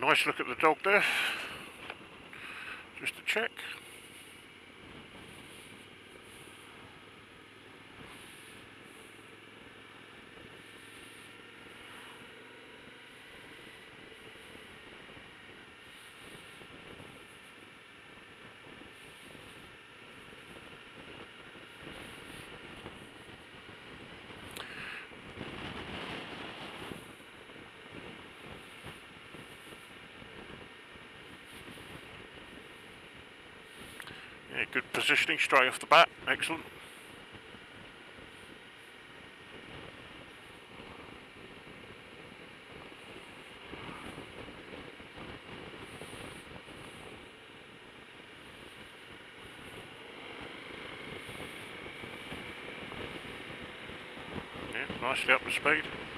Nice look at the dog there, just to check. Yeah, good positioning straight off the bat, excellent. Yeah, nicely up to speed.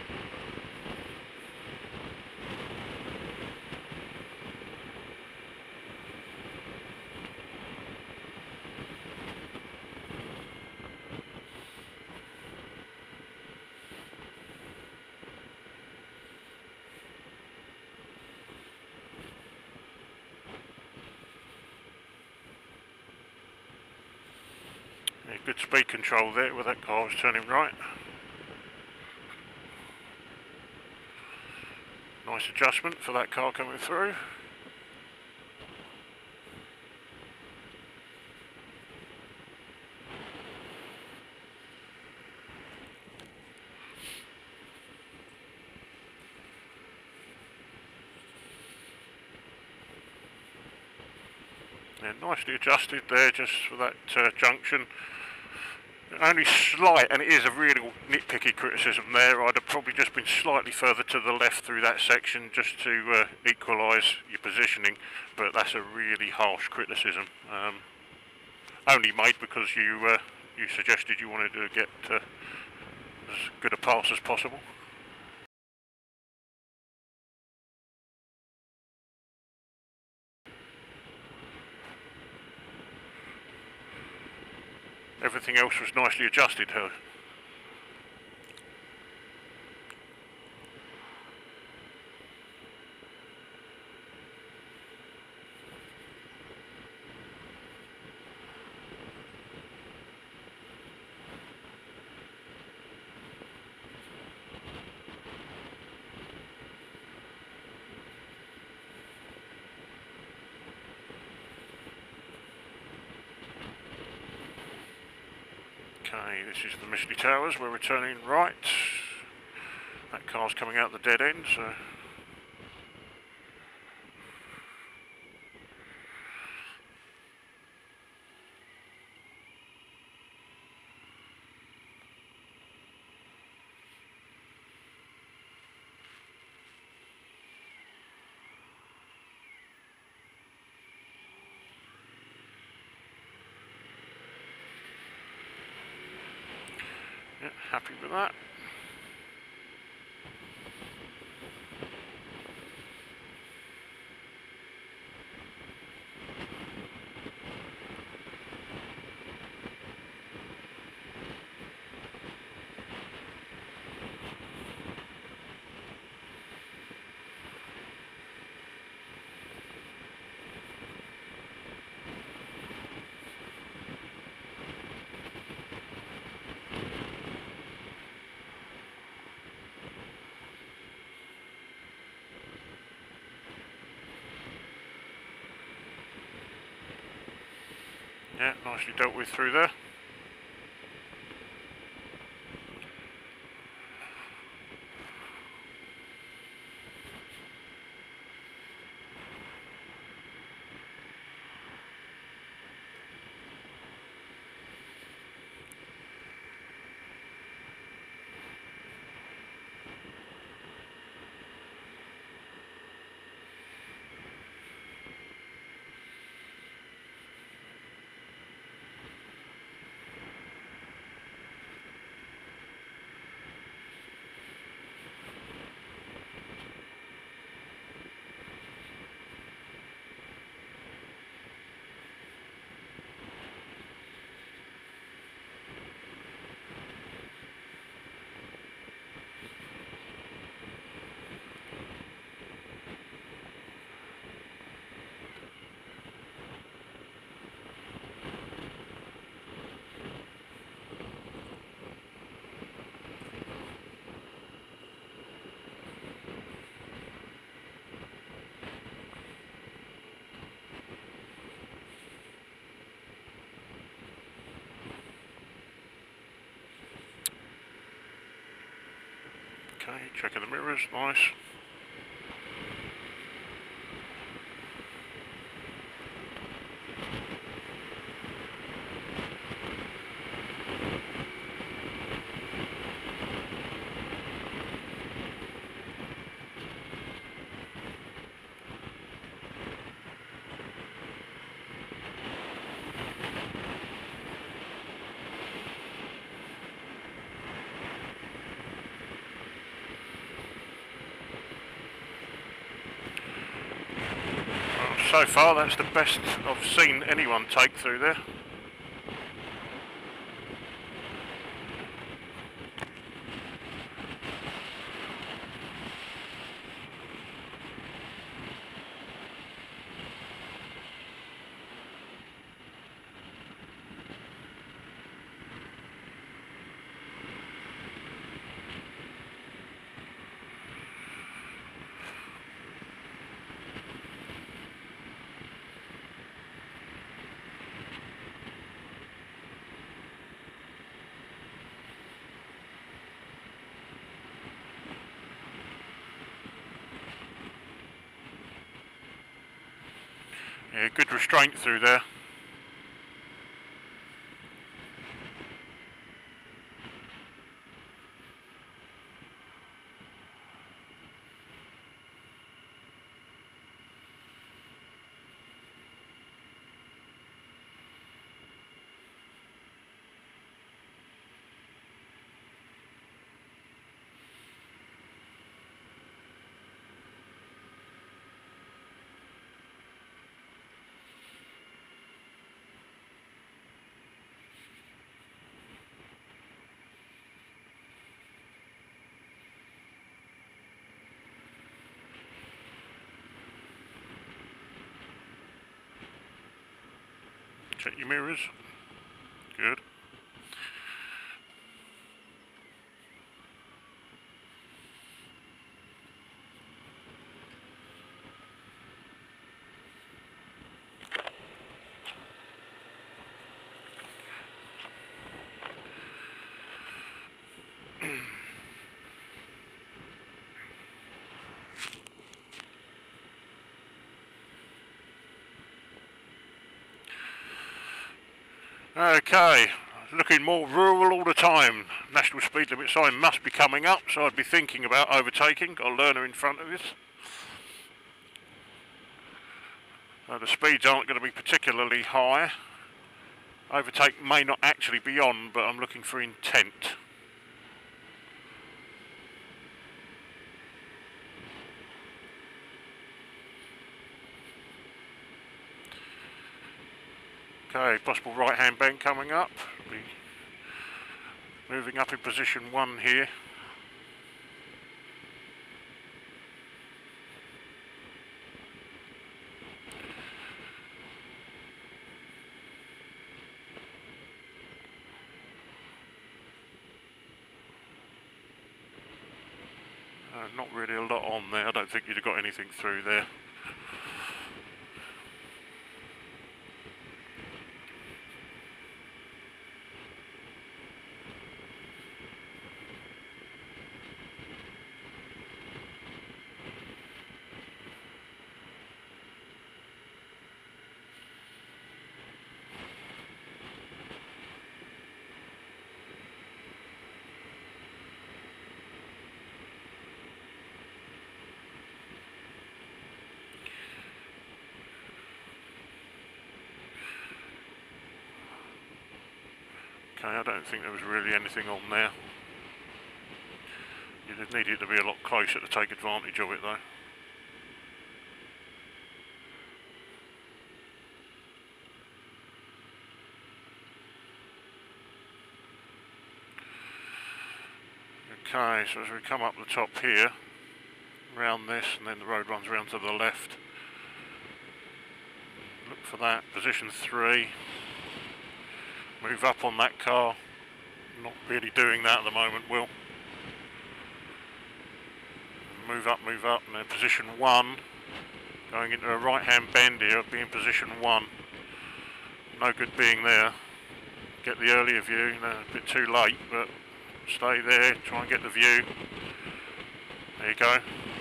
Yeah, good speed control there where that car was turning right. Nice adjustment for that car coming through. Yeah, nicely adjusted there just for that junction. Only slight, and it is a really nitpicky criticism there, I'd have probably just been slightly further to the left through that section just to equalise your positioning, but that's a really harsh criticism. Only made because you suggested you wanted to get as good a pass as possible. Everything else was nicely adjusted, though. Okay, this is the Misty Towers, we're returning right. That car's coming out the dead end, so... Yeah, happy with that. Yeah, nicely dealt with through there. Okay, checking the mirrors, nice. So far, that's the best I've seen anyone take through there. Yeah, good restraint through there. Check your mirrors. Good. Okay, looking more rural all the time. National speed limit sign must be coming up, so I'd be thinking about overtaking. Got a learner in front of us. The speeds aren't going to be particularly high. Overtake may not actually be on, but I'm looking for intent. Okay, possible right hand bend coming up. Be moving up in position 1 here. Not really a lot on there. I don't think you'd have got anything through there. Okay, I don't think there was really anything on there. You'd have needed to be a lot closer to take advantage of it though. Okay, so as we come up the top here, round this, and then the road runs round to the left. Look for that, position 3. Move up on that car. Not really doing that at the moment, Will. Move up, and then position 1. Going into a right hand bend here, I'll be in position 1. No good being there. Get the earlier view, a bit too late, but stay there, try and get the view. There you go.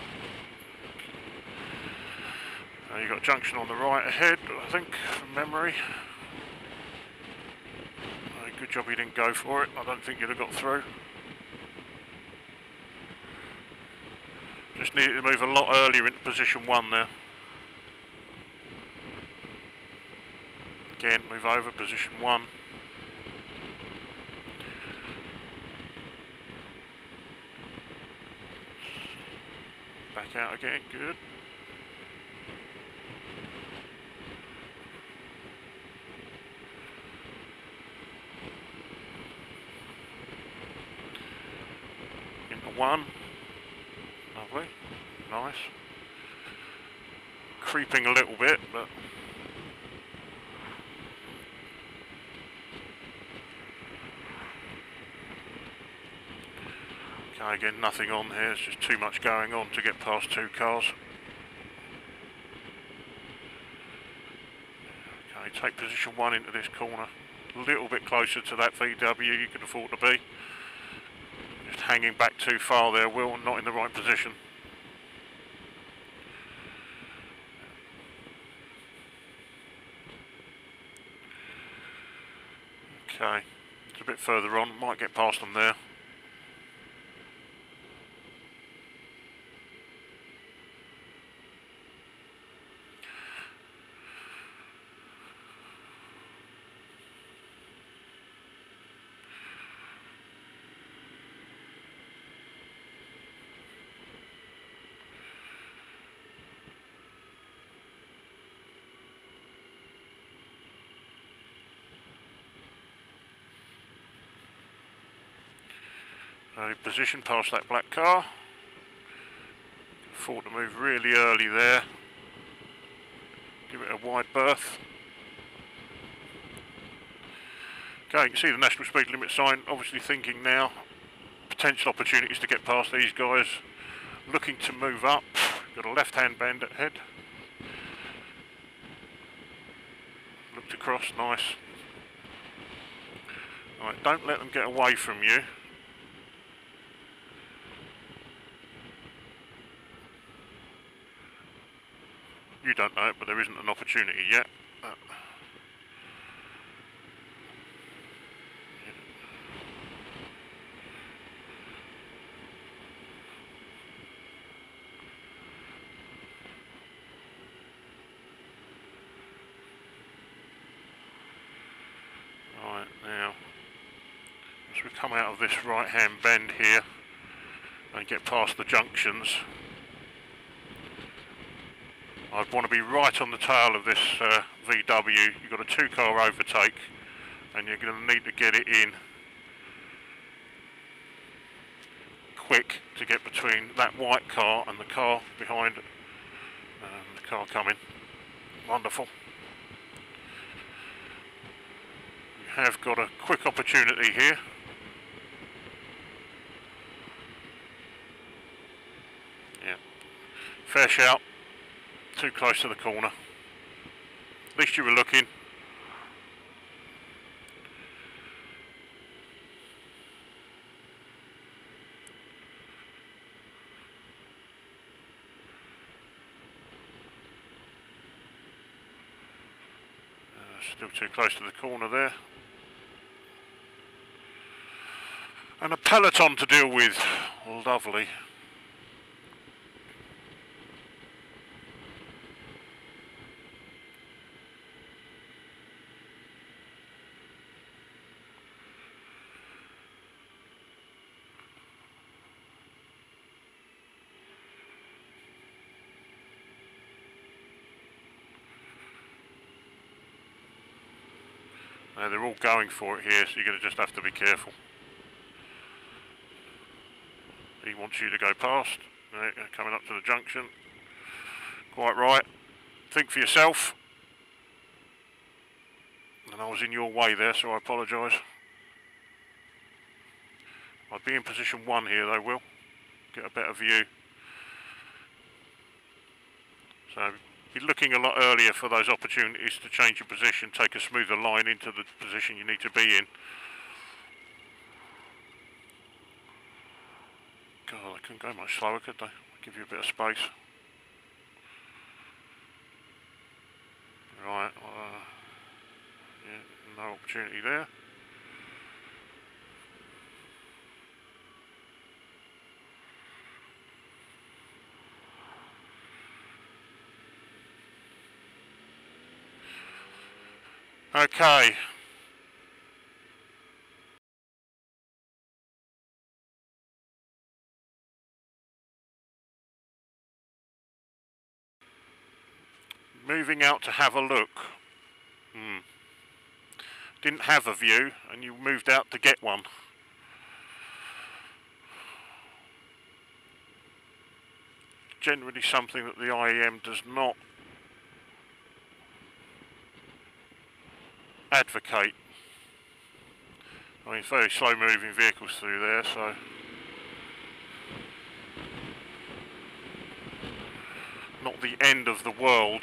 You've got a junction on the right ahead, I think, from memory. Good job you didn't go for it. I don't think you'd have got through. Just needed to move a lot earlier into position 1 there. Again, move over, position 1. Back out again, good. Into 1. Lovely, nice. Creeping a little bit, but okay, again, nothing on here, it's just too much going on to get past 2 cars. Okay, take position 1 into this corner. A little bit closer to that VW you could afford to be. Just hanging back too far there, Will, not in the right position. Okay, it's a bit further on, might get past them there. Position past that black car. Afford to move really early there. Give it a wide berth. Okay, you can see the national speed limit sign. Obviously thinking now, potential opportunities to get past these guys. Looking to move up. Got a left-hand bend ahead. Looked across, nice. Alright, don't let them get away from you. You don't know it, but there isn't an opportunity yet. Right, now, as we come out of this right-hand bend here and get past the junctions, I'd want to be right on the tail of this VW. You've got a 2-car overtake and you're going to need to get it in quick to get between that white car and the car behind it. The car coming. Wonderful. You have got a quick opportunity here. Yeah. Fair shout. Too close to the corner. At least you were looking. Still too close to the corner there. And a peloton to deal with. Lovely. Now they're all going for it here, so you're going to just have to be careful. He wants you to go past. Right, coming up to the junction. Quite right. Think for yourself. And I was in your way there, so I apologise. I'd be in position 1 here though, Will. Get a better view. So be looking a lot earlier for those opportunities to change your position, take a smoother line into the position you need to be in. God, they couldn't go much slower, could they? Give you a bit of space. Right, yeah, no opportunity there. Okay. Moving out to have a look. Didn't have a view, and you moved out to get one. Generally something that the IEM does not advocate. I mean, it's very slow moving vehicles through there, so not the end of the world,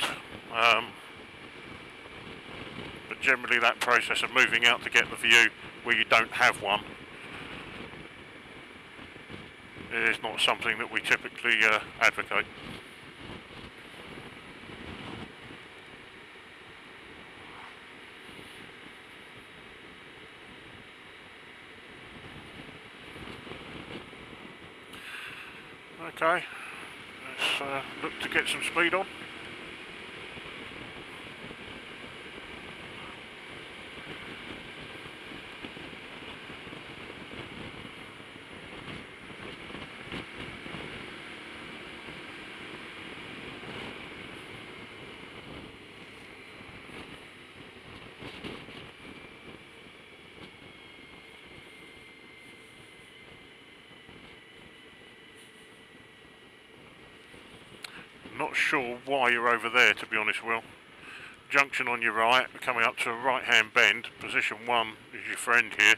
but generally that process of moving out to get the view where you don't have one is not something that we typically advocate. Okay, let's look to get some speed on. Not sure why you're over there, to be honest, Will. Junction on your right, coming up to a right hand bend. Position 1 is your friend here.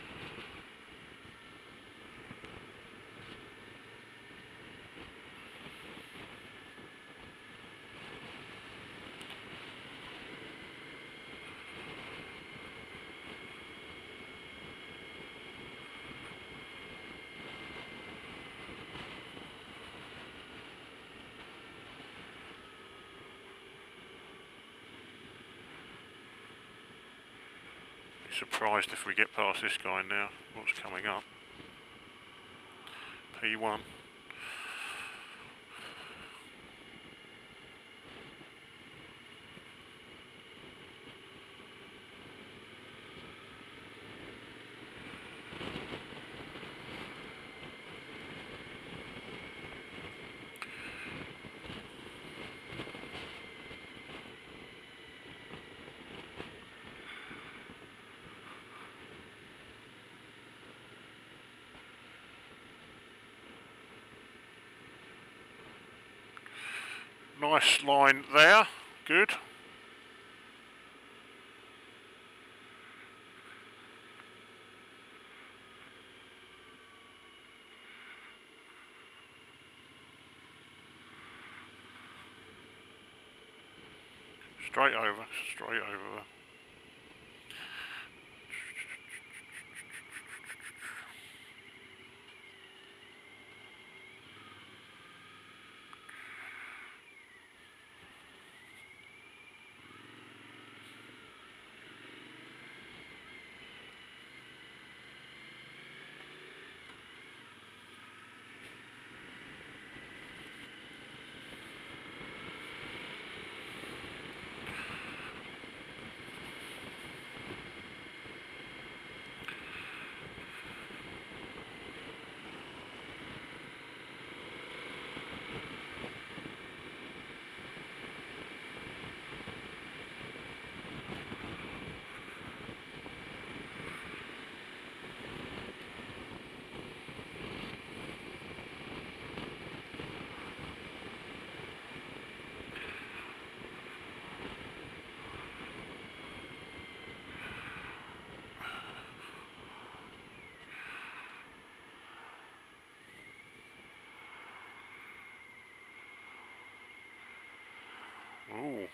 Surprised if we get past this guy now. What's coming up? P1. Nice line there, good. Straight over, straight over. Ooh.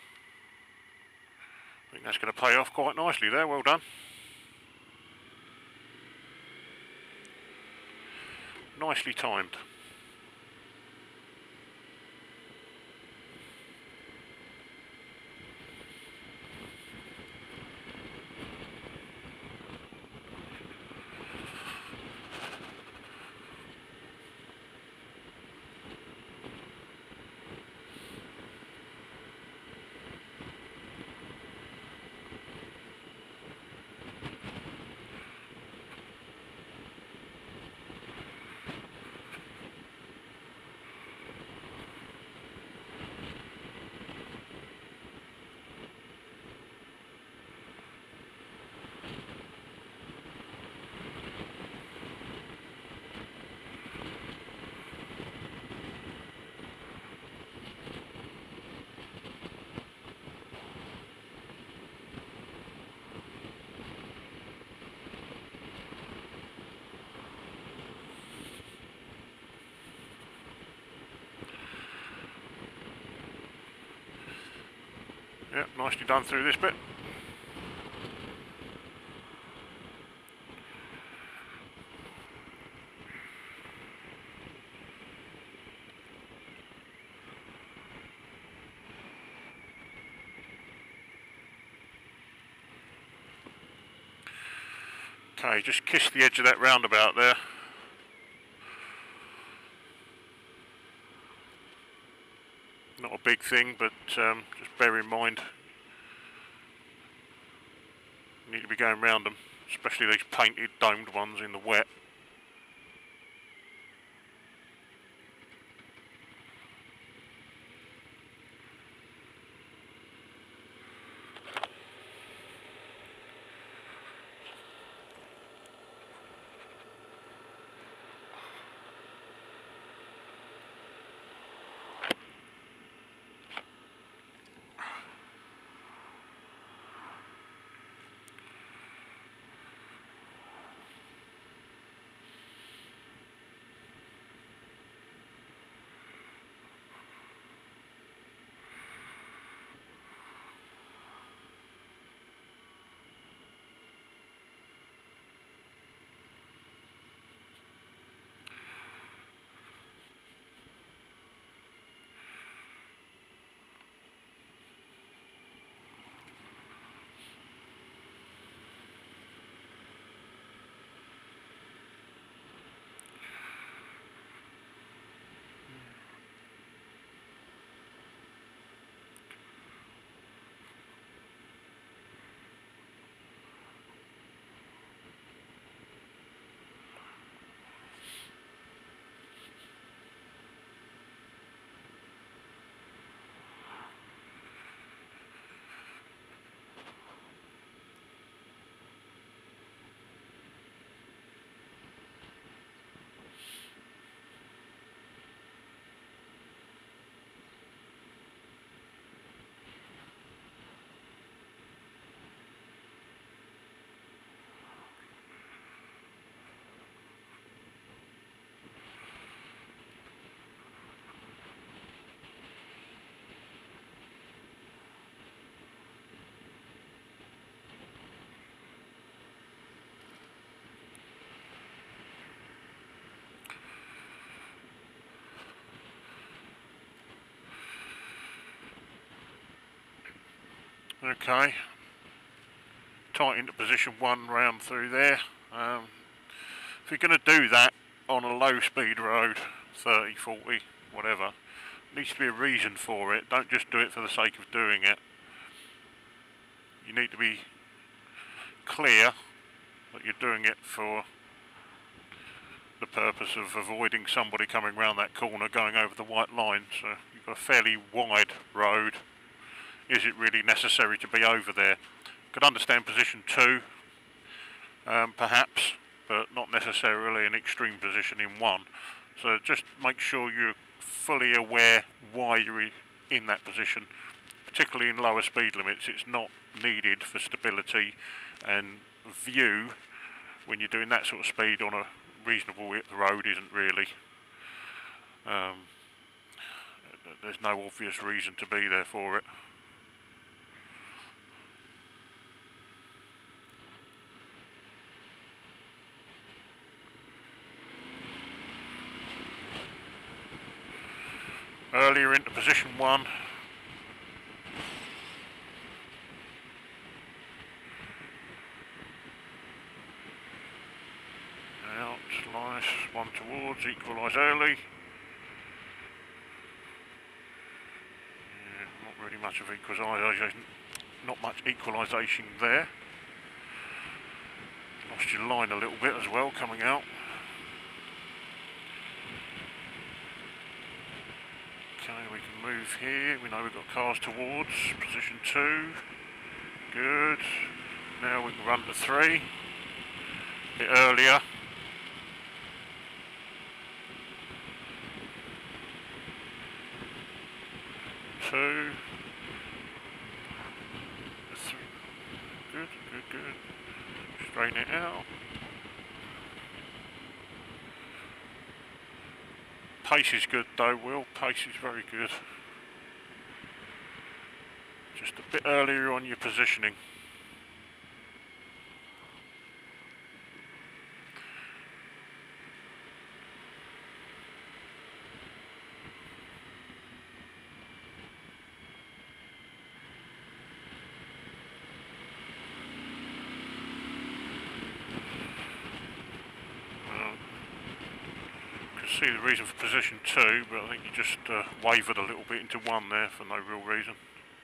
I think that's going to pay off quite nicely there, well done. nicely timed. Yep, nicely done through this bit. Okay, just kiss the edge of that roundabout there. Not a big thing, but just bear in mind you need to be going round them, especially these painted domed ones in the wet. Okay, tight into position 1 round through there. If you're going to do that on a low speed road, 30, 40, whatever, needs to be a reason for it. Don't just do it for the sake of doing it. You need to be clear that you're doing it for the purpose of avoiding somebody coming round that corner going over the white line. So you've got a fairly wide road. Is it really necessary to be over there? Could understand position 2, perhaps, but not necessarily an extreme position in 1. So just make sure you're fully aware why you're in that position, particularly in lower speed limits. It's not needed for stability and view. When you're doing that sort of speed on a reasonable width road, isn't really. There's no obvious reason to be there for it. earlier into position 1. Out, slice, 1 towards, equalise early. Yeah, not really much of equalisation, not much equalisation there. Lost your line a little bit as well coming out. Okay, we can move here. We know we've got cars towards position 2. Good. Now we can run to 3. A bit earlier. 2. 3. Good, good, good. Straighten it out. Pace is good though, Will. Pace is very good. Just a bit earlier on your positioning. See the reason for position 2, but I think you just wavered a little bit into 1 there for no real reason.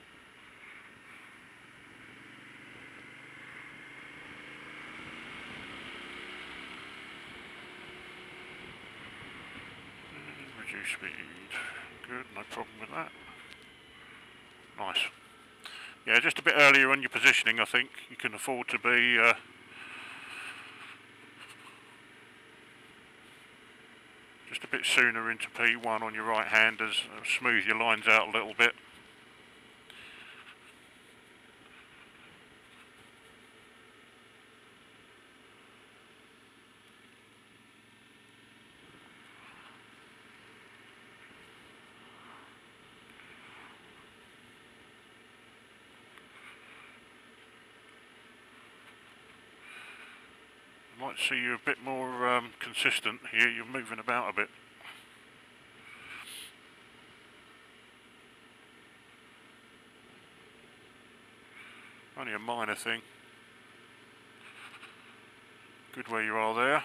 Reduce speed. Good, no problem with that. Nice. Yeah, just a bit earlier on your positioning, I think. You can afford to be just a bit sooner into P1 on your right handers, smooth your lines out a little bit. Might see you a bit more consistent here. You're moving about a bit. Only a minor thing. Good where you are there.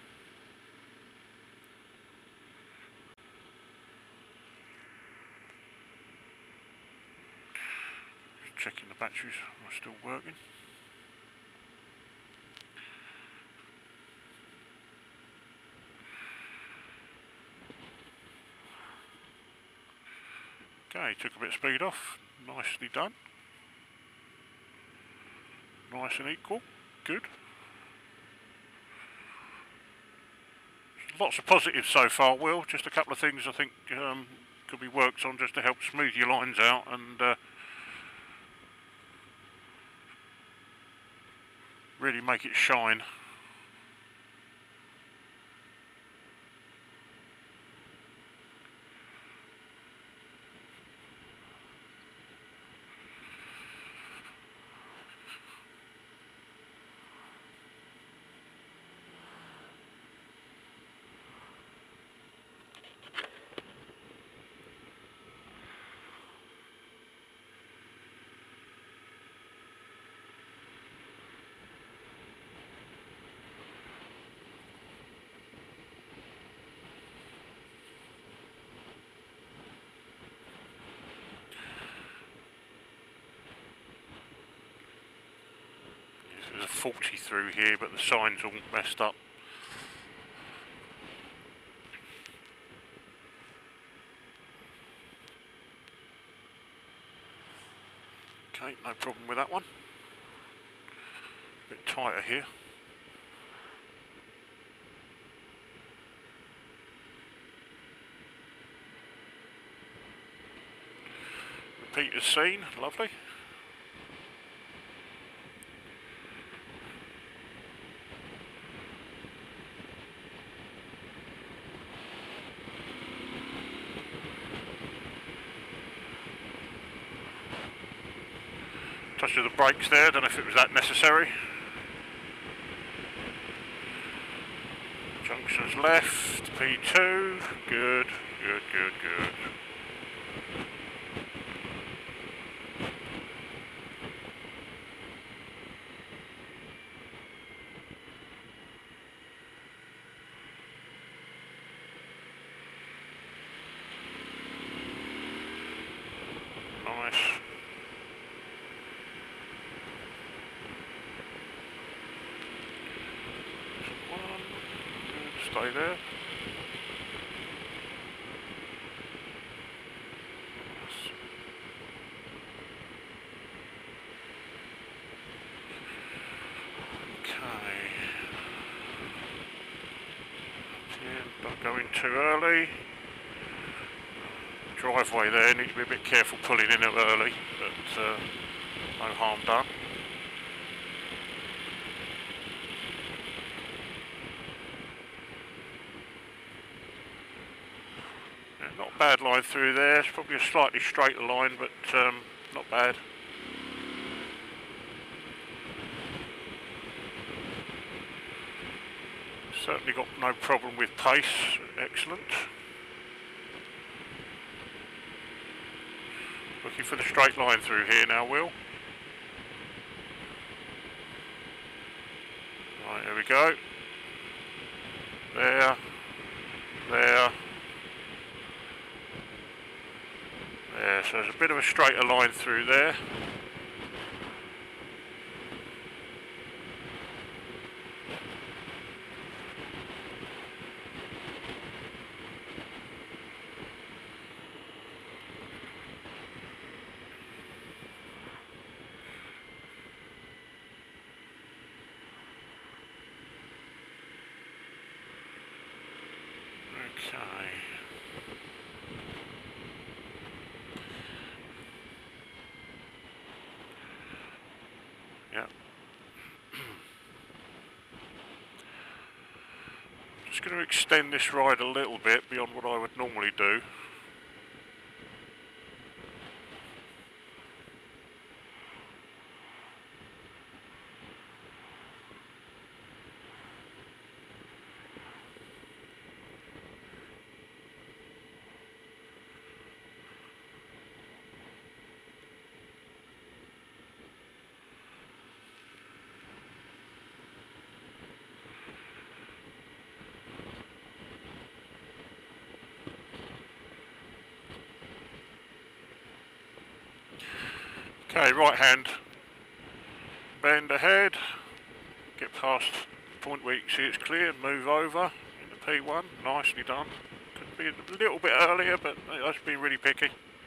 Just checking the batteries are still working. Okay, took a bit of speed off, nicely done. Nice and equal, good. Lots of positives so far, Will. Just a couple of things I think could be worked on just to help smooth your lines out and really make it shine. There's a 40 through here, but the sign's all messed up. Okay, no problem with that one. A bit tighter here. Repeater's seen, lovely. Touch of the brakes there, don't know if it was that necessary. Junctions left, P2, good, good, good, good. stay there. Okay. Yeah, not going too early. Driveway there, need to be a bit careful pulling in it early, but no harm done. Yeah, not a bad line through there, it's probably a slightly straighter line, but not bad. Certainly got no problem with pace, excellent. Looking for the straight line through here now, Will. Right, here we go. There. There. There, so there's a bit of a straighter line through there. Okay. Yeah. Just going to extend this ride a little bit beyond what I would normally do. Okay, right hand, bend ahead, get past the point where you can see it's clear, move over into P1, nicely done. Could be a little bit earlier, but that's been really picky.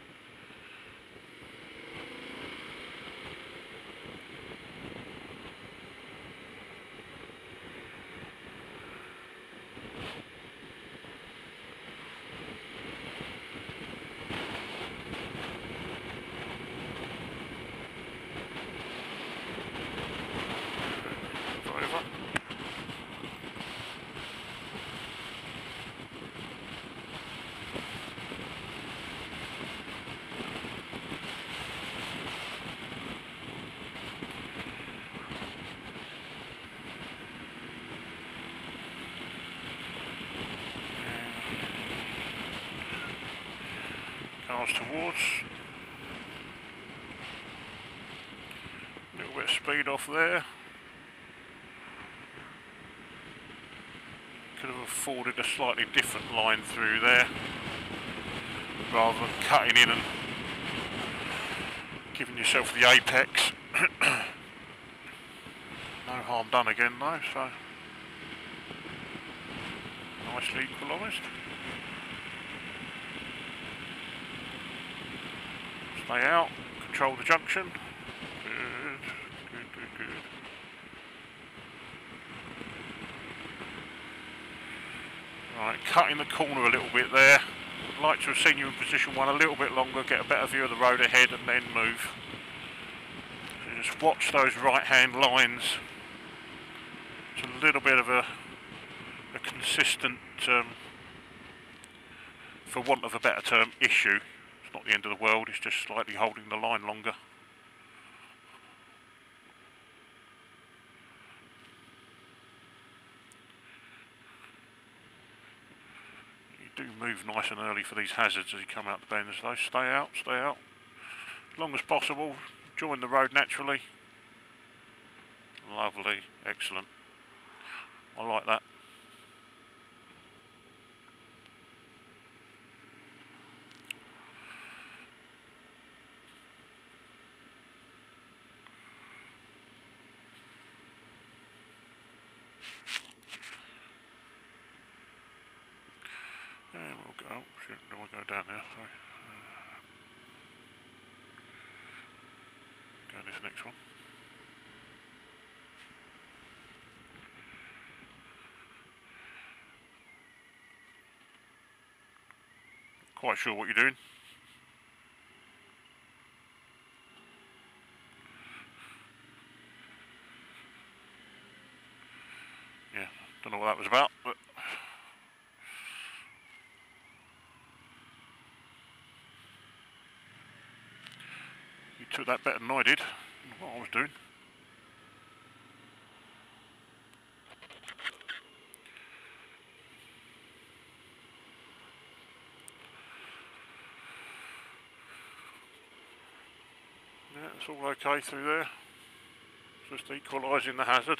Cars towards. A little bit of speed off there. Could have afforded a slightly different line through there, rather than cutting in and giving yourself the apex. No harm done again though, so nicely equalised. Stay out, control the junction. Good, good, good, good. Right, cutting the corner a little bit there. I'd like to have seen you in position one a little bit longer, get a better view of the road ahead and then move. So just watch those right hand lines. It's a little bit of a consistent, for want of a better term, issue. It's not the end of the world, it's just slightly holding the line longer. You do move nice and early for these hazards as you come out the bends though. Stay out, as long as possible, join the road naturally. Lovely, excellent. I like that. Oh, shit, don't want to go down there, sorry. Go this next one. Quite sure what you're doing. Yeah, don't know what that was about, but you took that better than I did. What I was doing. Yeah, it's all okay through there. Just equalising the hazard.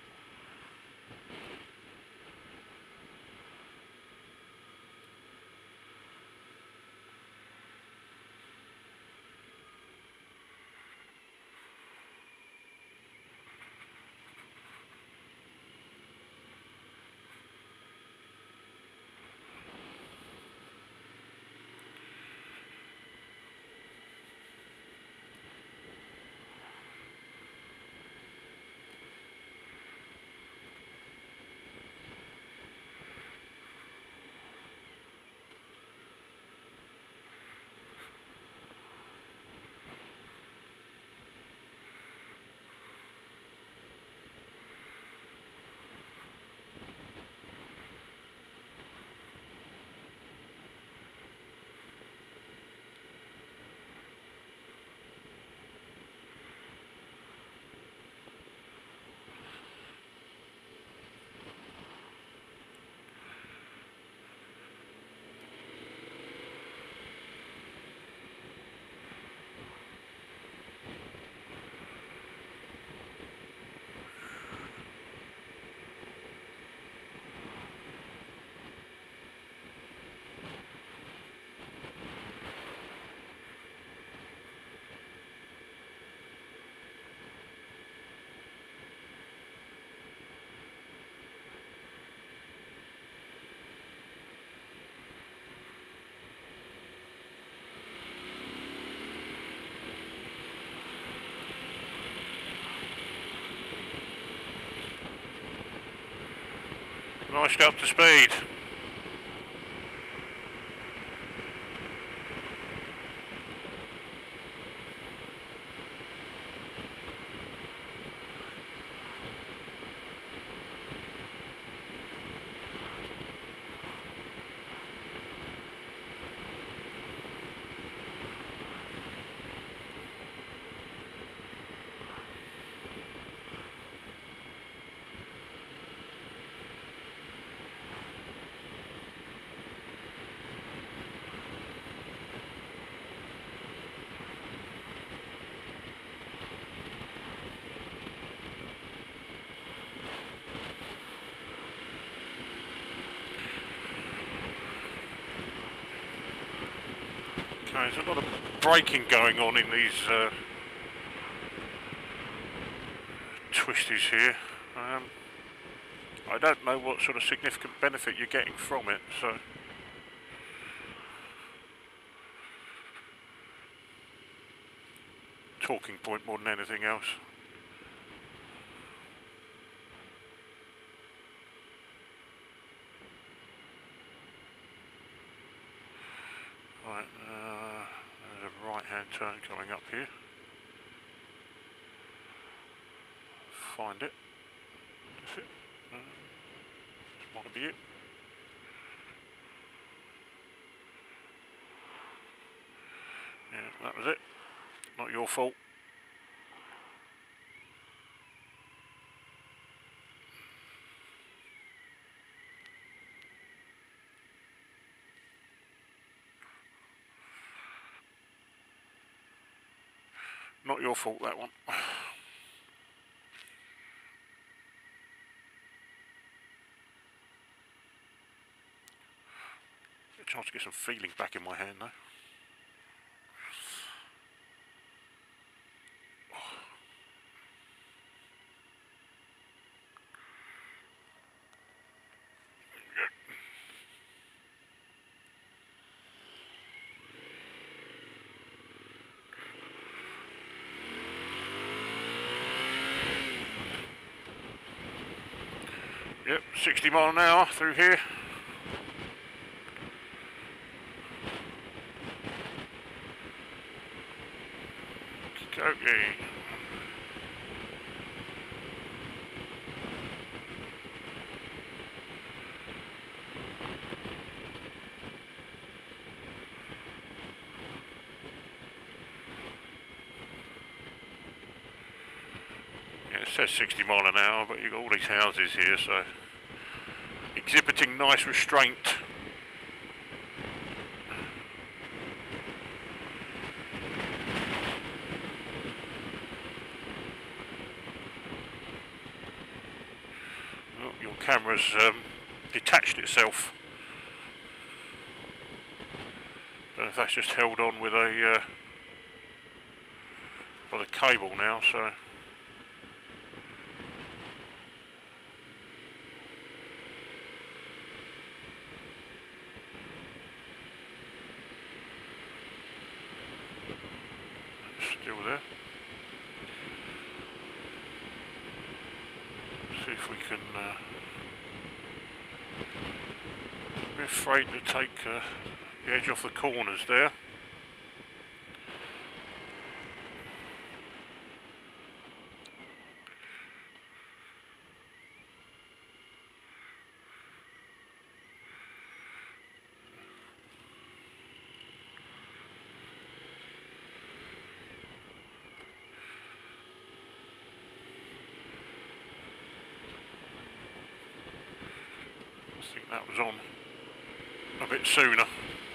Nicely up to speed. Okay, there's a lot of braking going on in these twisties here. I don't know what sort of significant benefit you're getting from it, so... Talking point more than anything else. Right, there's a right-hand turn coming up here. Find it. That's it. This might be it. Yeah, that was it. Not your fault. Not your fault, that one. A chance to get some feeling back in my hand, though. Yep, 60 mile an hour through here. Okay. Yeah, it says 60 mile an hour, but you've got all these houses here, so exhibiting nice restraint. Oh, your camera's detached itself. Don't know if that's just held on with a cable now, so. Still there. See if we can. We're afraid to take the edge off the corners there. I think that was on a bit sooner.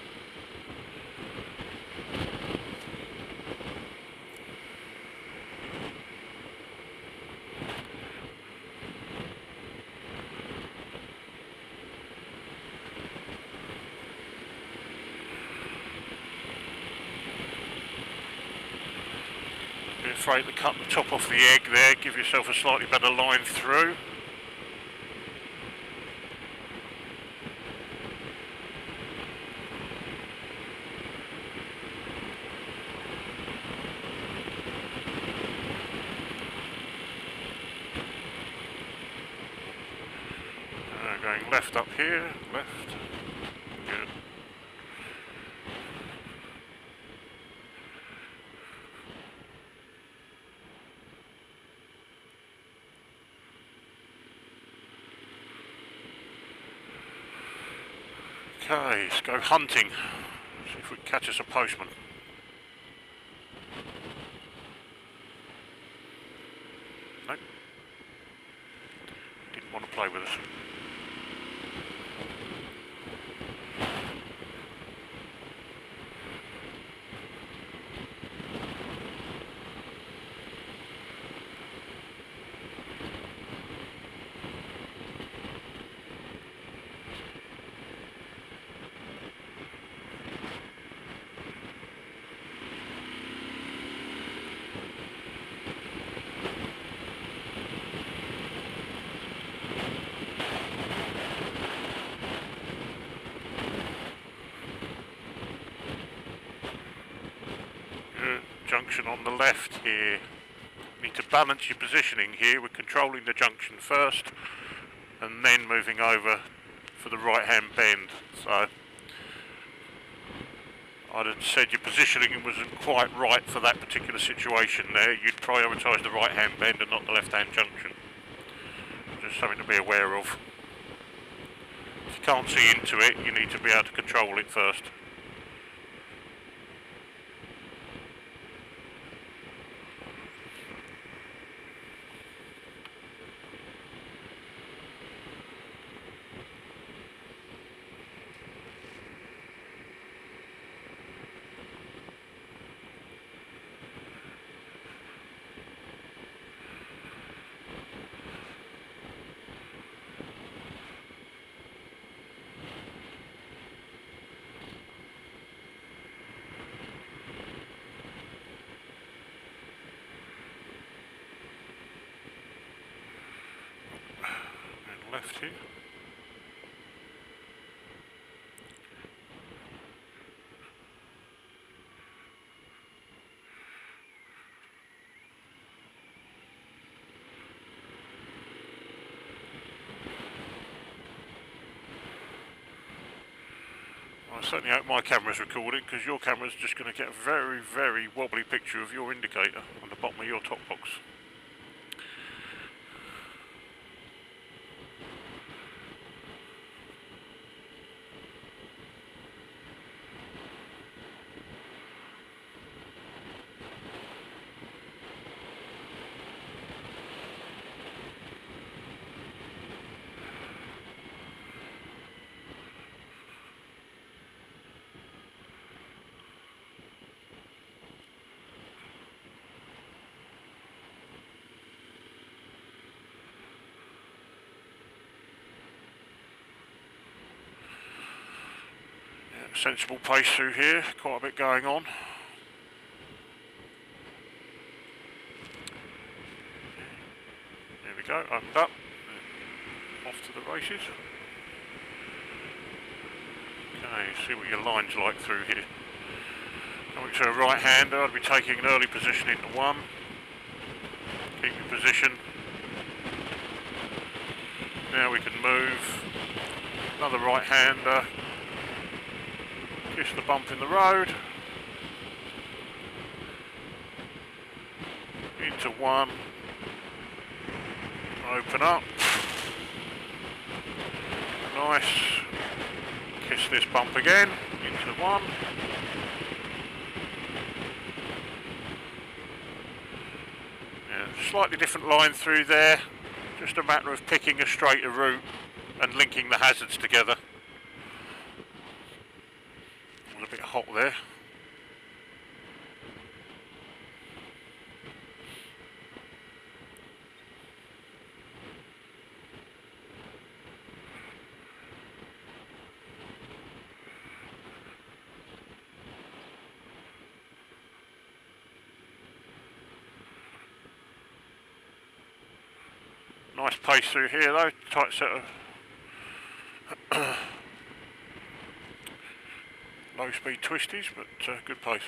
Be afraid to cut the top off the egg there, give yourself a slightly better line through. Going left up here, left. Good. Okay, let's go hunting. See if we can catch us a postman. Nope. Didn't want to play with us. Junction on the left here. You need to balance your positioning here. We're controlling the junction first and then moving over for the right hand bend. So I'd have said your positioning wasn't quite right for that particular situation there. You'd prioritise the right hand bend and not the left hand junction. Just something to be aware of. If you can't see into it, you need to be able to control it first. Left here. I certainly hope my camera's recording, because your camera's just going to get a very, very wobbly picture of your indicator on the bottom of your top box. Sensible pace through here, quite a bit going on. There we go, opened up, off to the races. Okay, see what your line's like through here. Coming to a right-hander, I'd be taking an early position into one. Keep your position. Now we can move. Another right-hander. Kiss the bump in the road. Into one. Open up. Nice. Kiss this bump again. Into one. Yeah, slightly different line through there. Just a matter of picking a straighter route and linking the hazards together. A bit hot there. Nice pace through here though, tight set of low speed twisties, but good pace.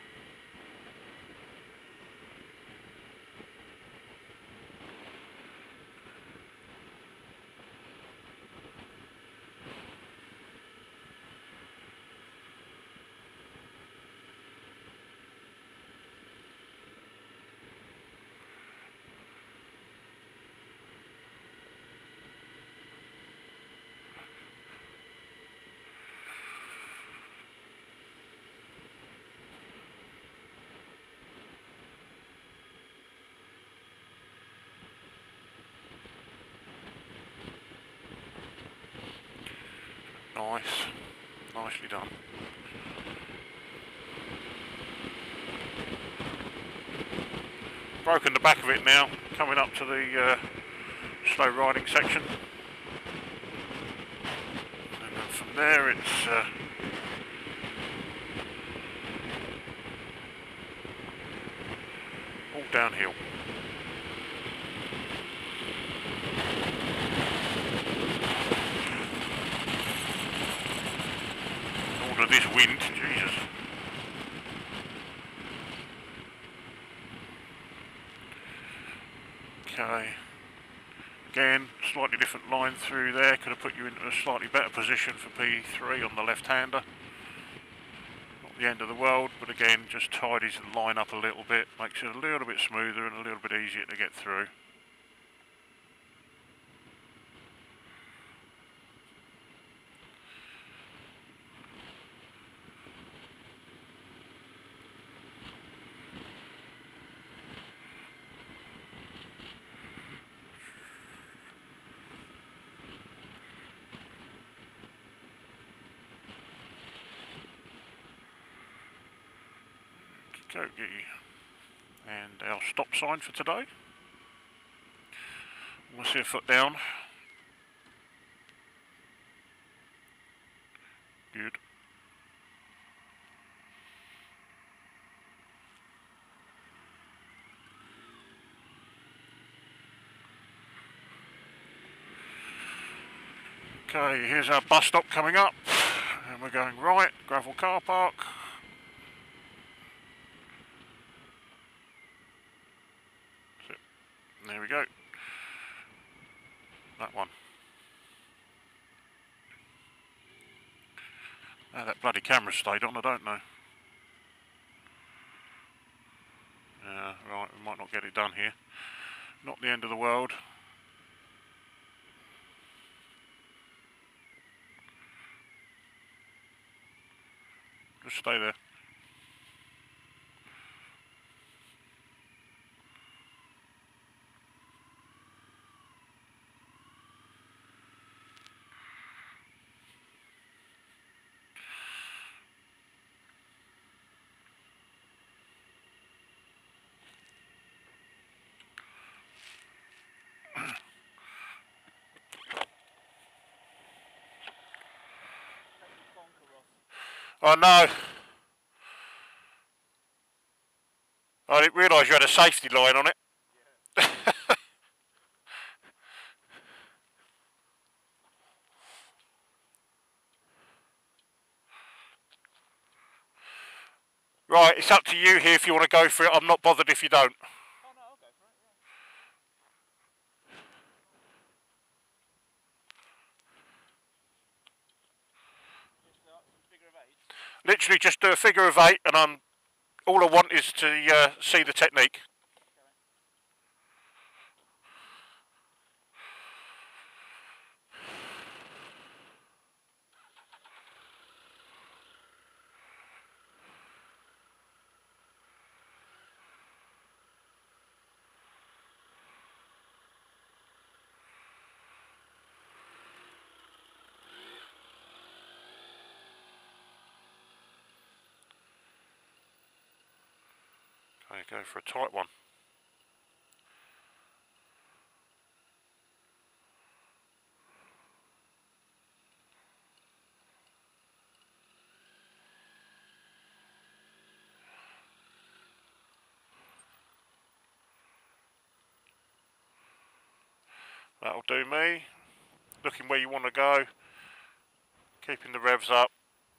Nice, nicely done. Broken the back of it now, coming up to the slow riding section. And then from there it's all downhill. This wind, Jesus. Okay. Again, slightly different line through there. Could have put you into a slightly better position for P3 on the left-hander. Not the end of the world, but again, just tidies the line up a little bit. Makes it a little bit smoother and a little bit easier to get through. And our stop sign for today. We'll see a foot down. Good. Okay, here's our bus stop coming up, and we're going right, gravel car park. There we go. That one. Oh, that bloody camera stayed on, I don't know. Right, we might not get it done here. Not the end of the world. Just stay there. Oh no! I didn't realise you had a safety line on it. Right, it's up to you here if you want to go for it. I'm not bothered if you don't. Oh no, I'll go for it, yeah. Just some figure of eights. Literally just do a figure of 8 and all I want is to see the technique. Okay, go for a tight one. That'll do me. Looking where you want to go. Keeping the revs up.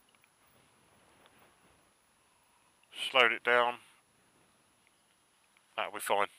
Slowed it down. That'll be fine.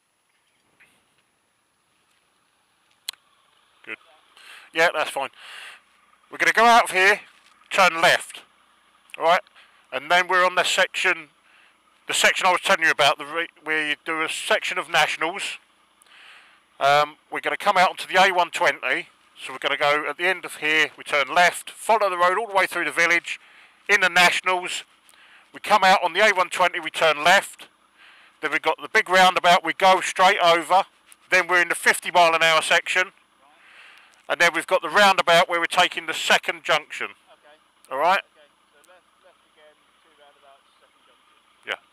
Good. Yeah, that's fine. We're going to go out of here, turn left. Alright? And then we're on the section I was telling you about, where you do a section of nationals. We're going to come out onto the A120. So we're going to go at the end of here, we turn left, follow the road all the way through the village, in the nationals. We come out on the A120, we turn left. Then we've got the big roundabout, we go straight over. Then we're in the 50-mile-an-hour section. And then we've got the roundabout where we're taking the second junction. Okay. Alright? Okay, so left again, 2 roundabouts, second junction. Yeah.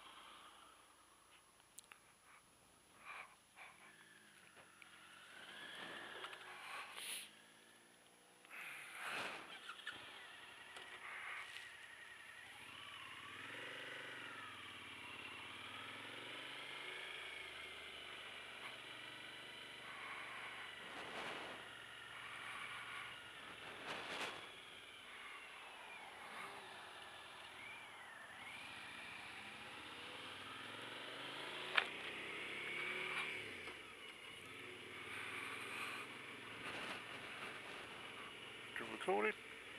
Recorded.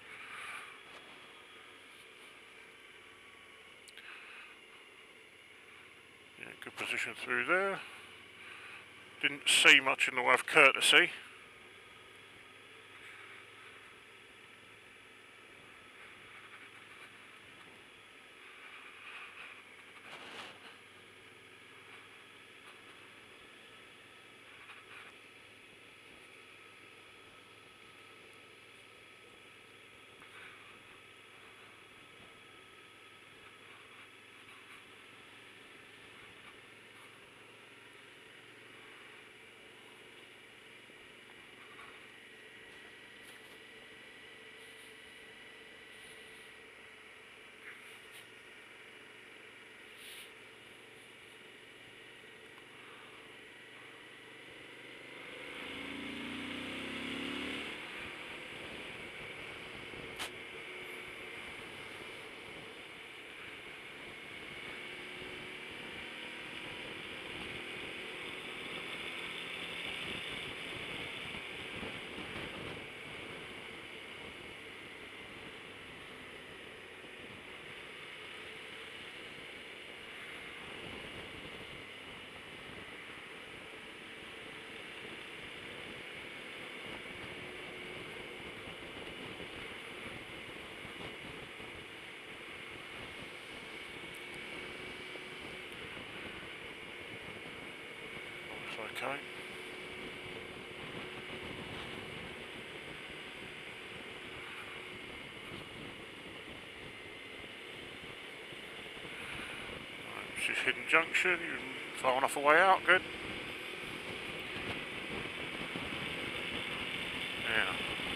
Yeah, good position through there. Didn't see much in the way of courtesy. okay. This is Hidden Junction, you're far enough away out, good. Yeah.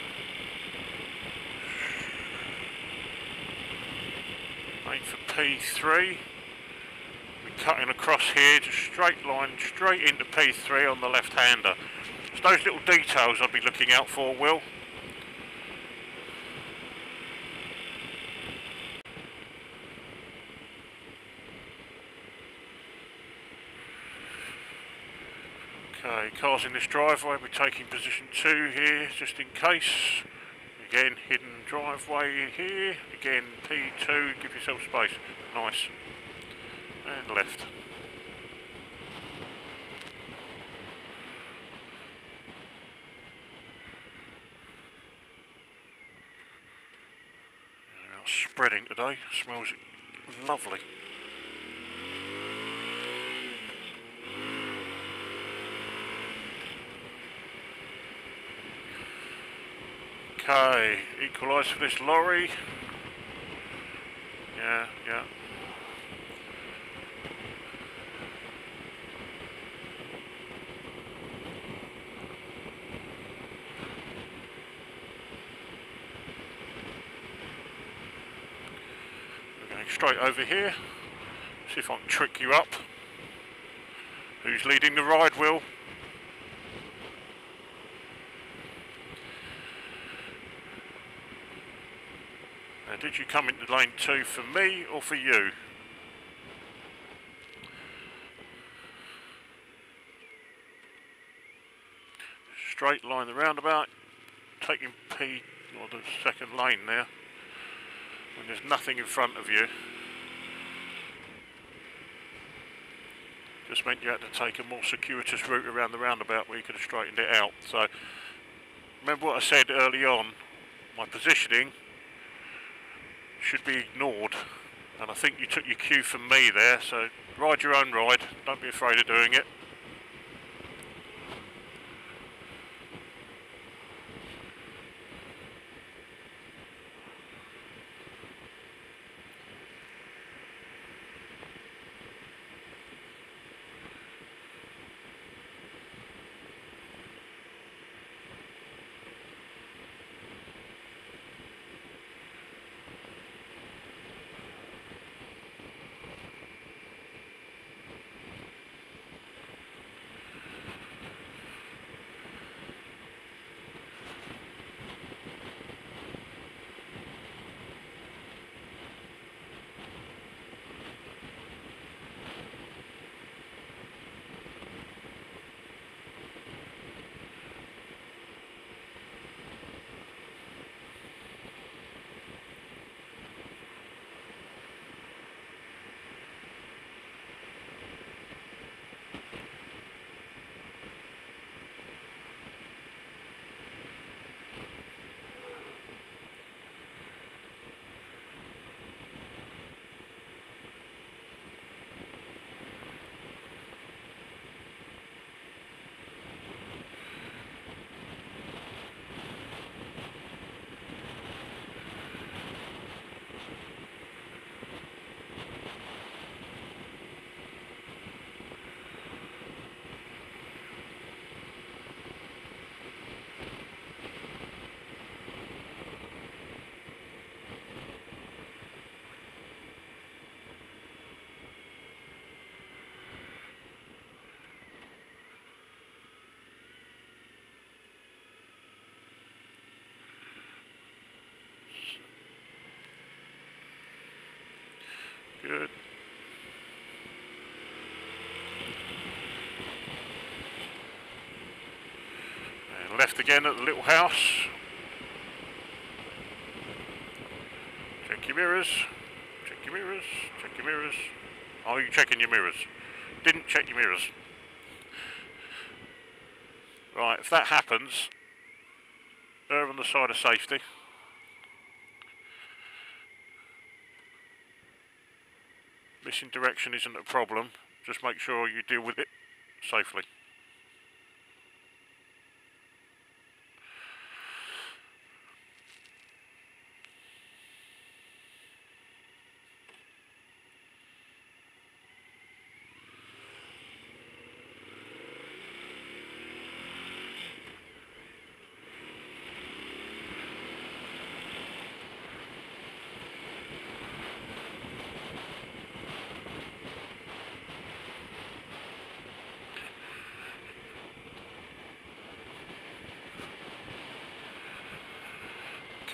Aim for P3. We're cutting across here, just straight line, straight into P3 on the left-hander. It's those little details I'll be looking out for, Will. Okay, cars in this driveway, we're taking position 2 here, just in case. Again, hidden driveway here. Again, P2, give yourself space. Nice. And left. They're out spreading today, smells lovely. Okay, equalise for this lorry. Yeah. We're going straight over here. See if I can trick you up. Who's leading the ride, Will? Now, did you come into lane 2 for me or for you? Straight line the roundabout, taking P, or the second lane there, when there's nothing in front of you. Just meant you had to take a more circuitous route around the roundabout where you could have straightened it out. So, remember what I said early on, my positioning should be ignored, and I think you took your cue from me there, so ride your own ride, don't be afraid of doing it. Good. And left again at the little house. Check your mirrors. Check your mirrors. Check your mirrors. Are you checking your mirrors? Didn't check your mirrors. Right, if that happens, err on the side of safety. Missing direction isn't a problem, just make sure you deal with it safely.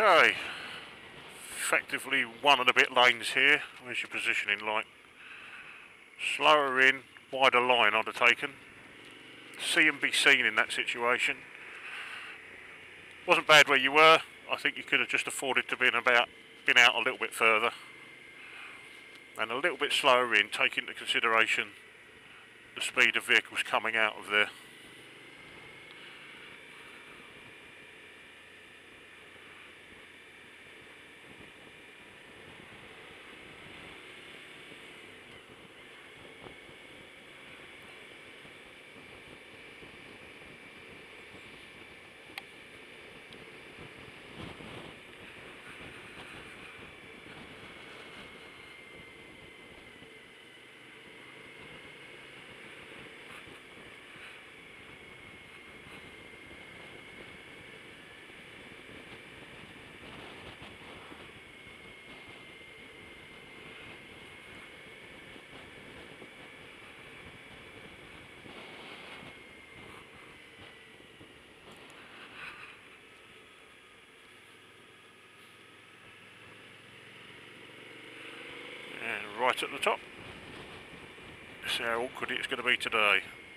Okay, effectively one and a bit lanes here. Where's your positioning light? Slower in, wider line I'd have taken. See and be seen in that situation. Wasn't bad where you were. I think you could have just afforded to been out a little bit further. And a little bit slower in, take into consideration the speed of vehicles coming out of there. And right at the top. See how awkward it's going to be today.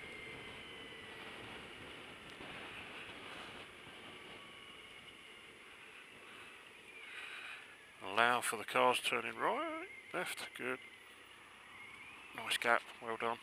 Allow for the cars turning right, left, good. Nice gap, well done.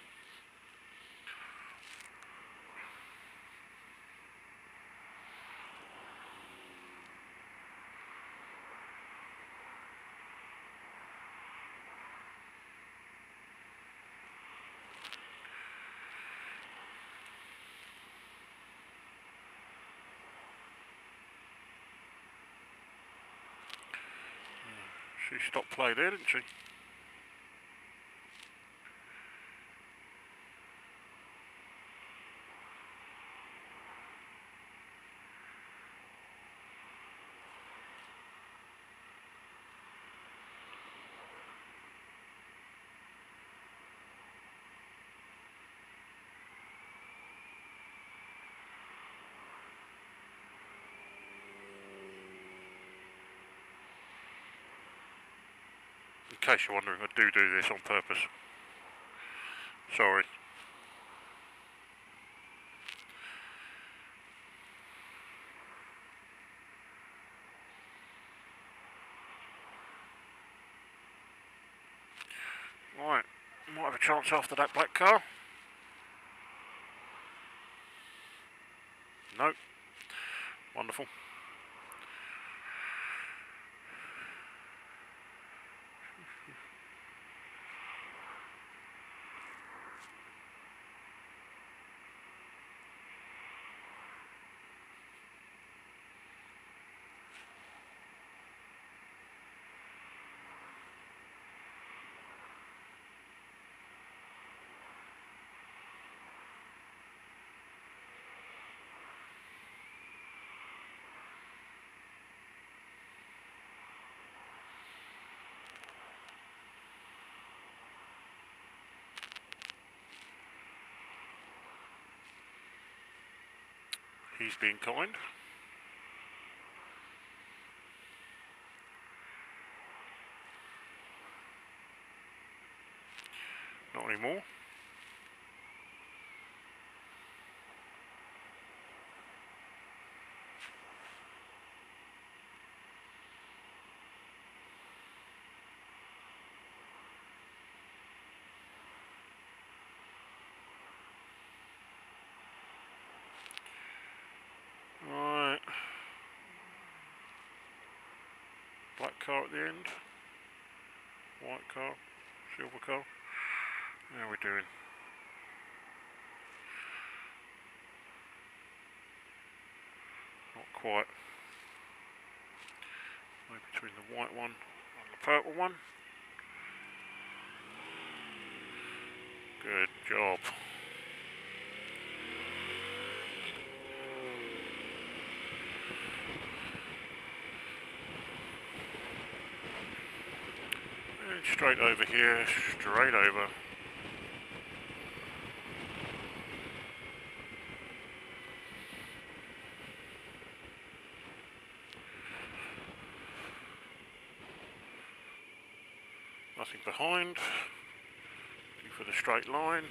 She stopped play there, didn't she? In case you're wondering, I do this on purpose. Sorry. Right, might have a chance after that black car. Nope. Wonderful. He's being kind. Not anymore. Right. Black car at the end. White car. Silver car. How are we doing? Not quite. Maybe between the white one and the purple one. Good job. And straight over here, straight over. Nothing behind. Looking for the straight line.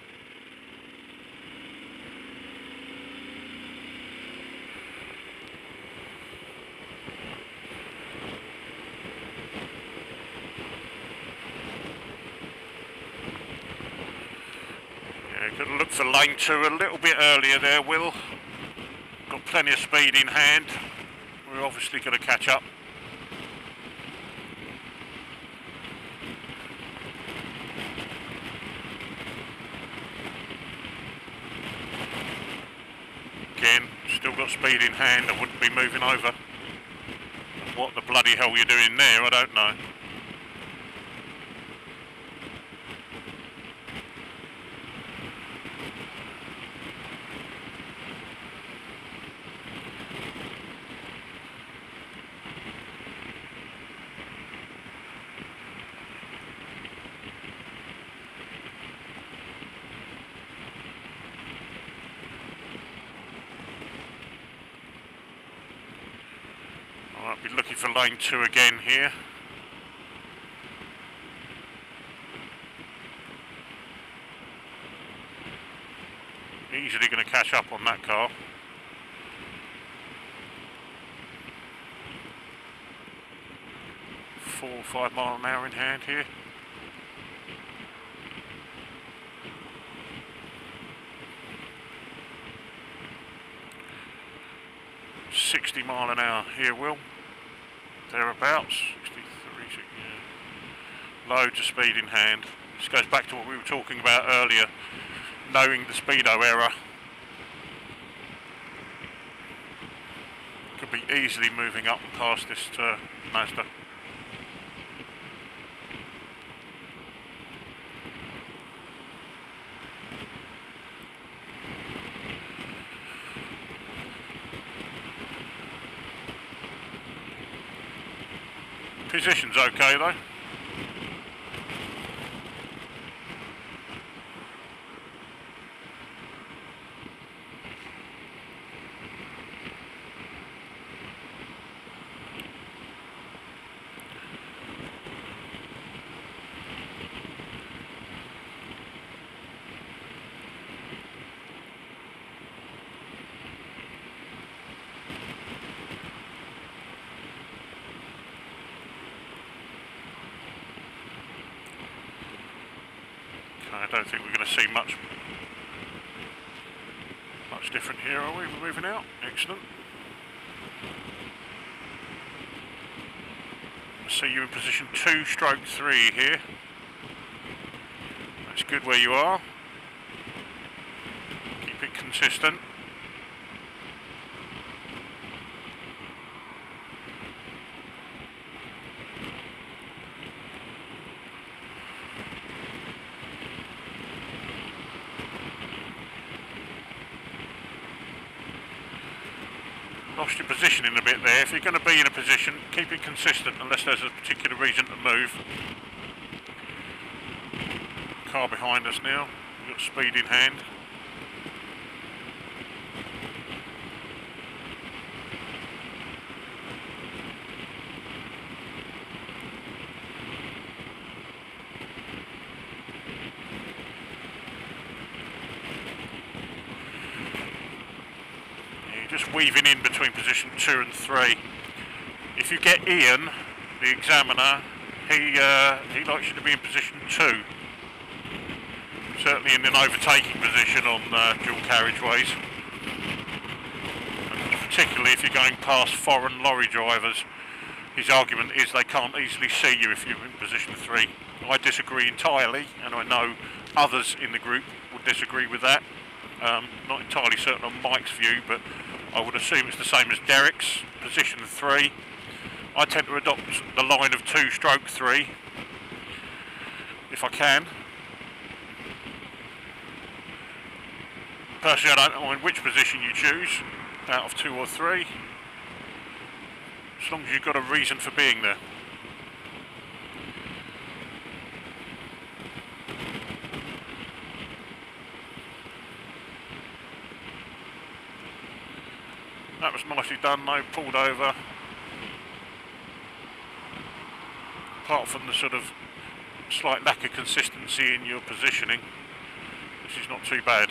Could look for lane 2 a little bit earlier there, Will. Got plenty of speed in hand. We're obviously going to catch up. Again, still got speed in hand. I wouldn't be moving over. What the bloody hell you're doing there, I don't know. I'll be looking for lane 2 again here. Easily going to catch up on that car. Four or 5 mile an hour in hand here. Mile an hour here, Will. Thereabouts. 63, yeah. Loads of speed in hand. This goes back to what we were talking about earlier, knowing the speedo error. Could be easily moving up and past this Mazda. Position's okay though. I don't think we're going to see much different here, are we? We're moving out. Excellent. I see you in position 2/3 here. That's good where you are. Keep it consistent. Lost your positioning a bit there. If you're going to be in a position, keep it consistent unless there's a particular reason to move. Car behind us now. We've got speed in hand. Just weaving in between position 2 and 3. If you get Ian, the examiner, he likes you to be in position 2. Certainly in an overtaking position on dual carriageways. And particularly if you're going past foreign lorry drivers, his argument is they can't easily see you if you're in position 3. I disagree entirely, and I know others in the group would disagree with that. Not entirely certain on Mike's view, but I would assume it's the same as Derek's, position 3. I tend to adopt the line of 2/3 if I can. Personally, I don't mind which position you choose out of 2 or 3, as long as you've got a reason for being there. That was nicely done though, pulled over. Apart from the sort of slight lack of consistency in your positioning, this is not too bad.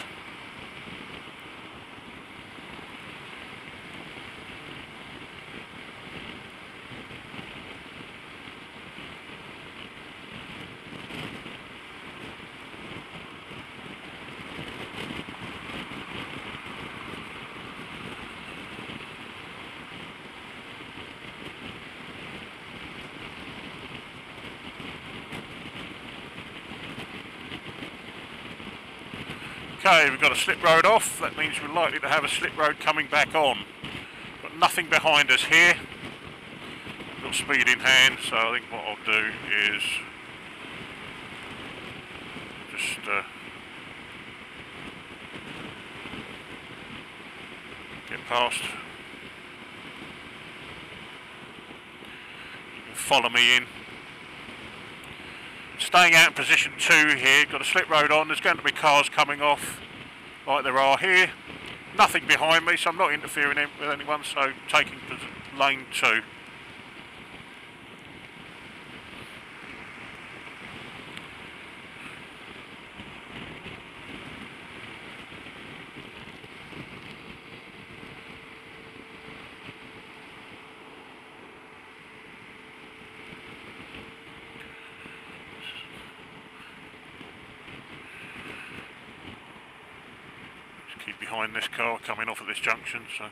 Okay, we've got a slip road off. That means we're likely to have a slip road coming back on. Got nothing behind us here. Got speed in hand, so I think what I'll do is just get past. Follow me in. Staying out in position 2 here, got a slip road on, there's going to be cars coming off like there are here. Nothing behind me, so I'm not interfering with anyone, so taking lane 2. Keep behind this car coming off at this junction, so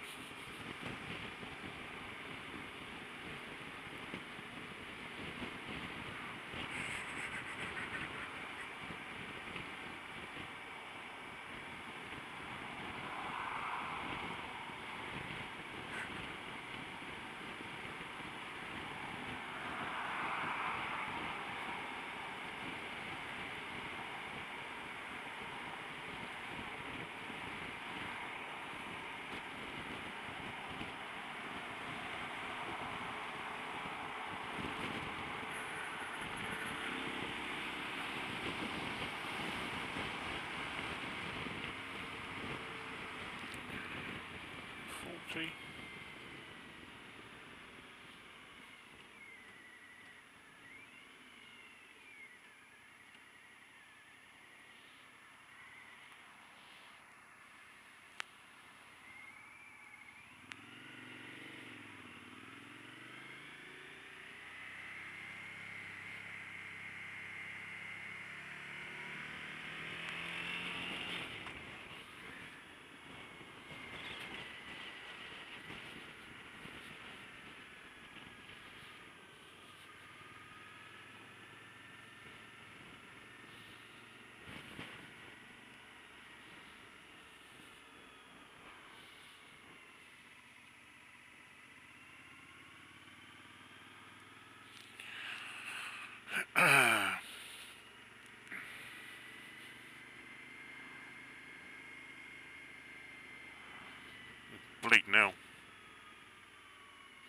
bleed now.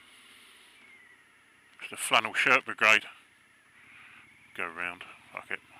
It's the flannel shirt brigade. Go round, fuck it.